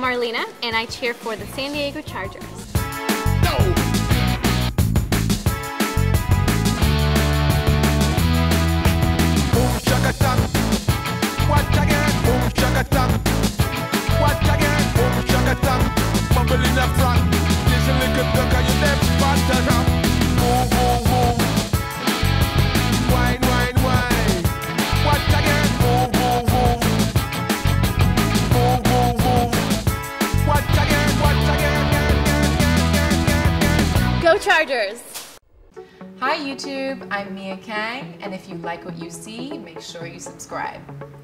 Marlina, and I cheer for the San Diego Chargers. Go Chargers! Hi YouTube, I'm Mia Kang, and if you like what you see, make sure you subscribe.